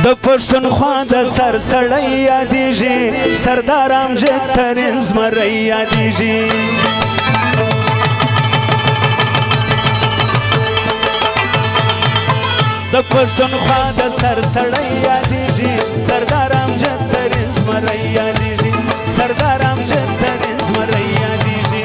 د پښتونخوا د سر سړی یادېږي سردار امجد ترین زمری یادېږي د پښتونخوا د سر سړی یادېږي سردار امجد ترین زمری یادېږي سردار امجد ترین زمری یادېږي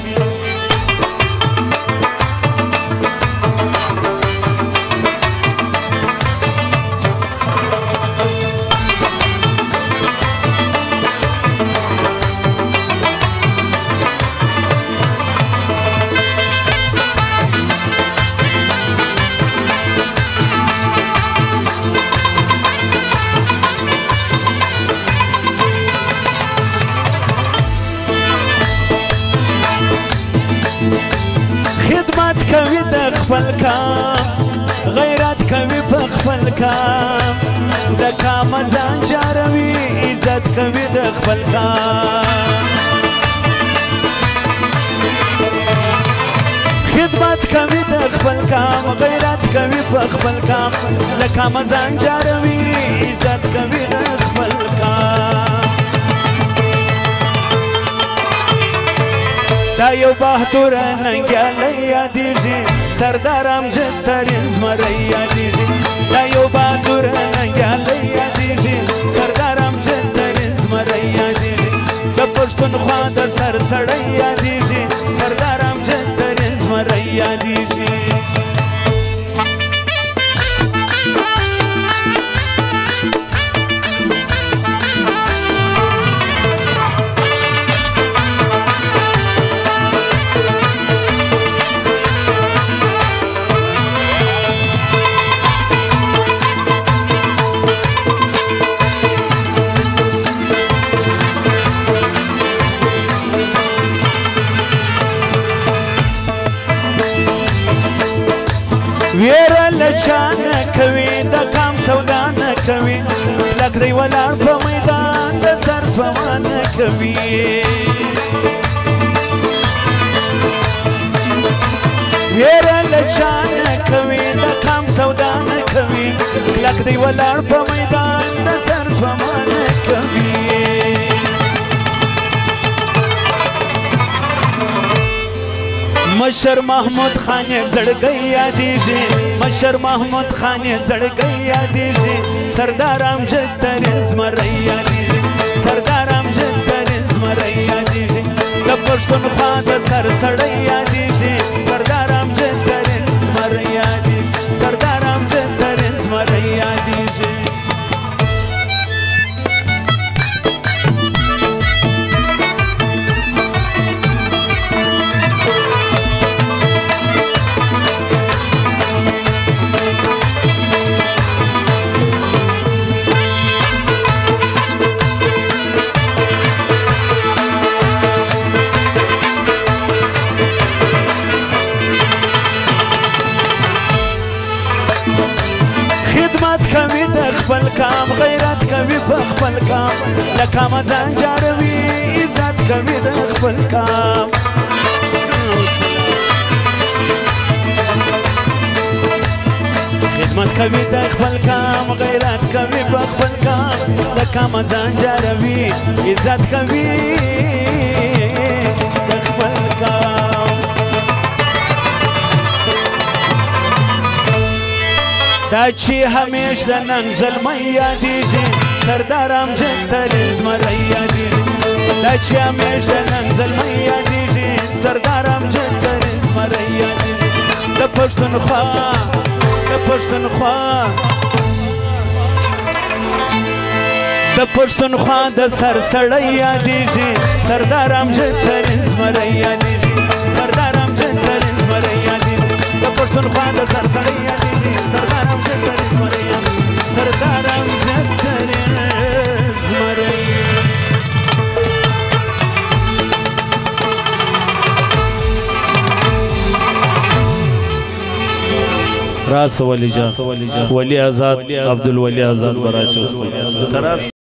خدمت کوي د خپل کام غیرت کوي په خپل کام د کام ځان جاروي عزت کوي د خپل کام خدمت کوي د خپل کام غیرت کوي په خپل کام د کام ځان جاروي عزت کوي د خپل کام دا یو بهادر ننګیالی یادېږي سردار امجد ترین زمری یادېږي دا یو بهادر ننګیالی یادېږي سردار امجد ترین زمری یادېږي د پښتونخوا د سر سړی یادېږي سردار امجد ترین زمری یادېږي ویره لچا نه کوي د کام سودا نه کوي لږ دی ولاړ په میدان د سر سپما نه کوي ویره لچا نه کوي د کام سودا نه کوي لږ دی ولاړ په میدان د سر سپما نه کوي مشر محمود خان زړګی یادېږي مشر محمود خان زړګی یادېږي سردار امجد ترین زمری یادېږي سردار امجد ترین زمری یادېږي د پښتونخوا د سر سړی یادېږي سردار امجد ترین زمری یادېږي سردار امجد ترین زمری یادېږي خدمت کوي د خپل کام غیرت کوي په خپل کام د کام ځان جاروي عزت کوي د خپل کام خدمت کوي د خپل کام غیرت کوي په خپل کام د کام ځان جاروي عزت کوي د خپل کام دا چې همیش د نن زلمی یادېږي سردار امجد ترین زمری یادېږي دا چې همیش د نن زلمی یادېږي سردار امجد ترین زمری یادېږي د پښتونخوا د پښتونخوا د پښتونخوا د سر سړی یادېږي سردار امجد ترین زمری یادېږي سردار امجد ترین زمری یادېږي د پښتونخوا د سر سړی یادېږي سردار امجد ترین زمری یادېږي سردار امجد ترین زمری راس ولی جان ولی آزاد عبدالولی آزاد براسی